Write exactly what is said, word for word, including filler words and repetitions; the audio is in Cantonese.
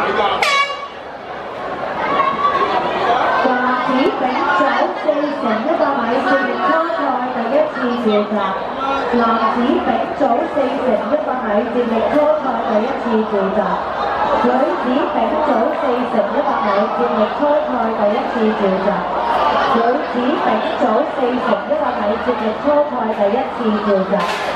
華子丙組四乘一百米接力初賽第一次召集，男子丙組四乘一百米接力初賽第一次召集，女子丙組四乘一百米接力初賽第一次召集，女子丙組四乘一百米接力初賽第一次召集。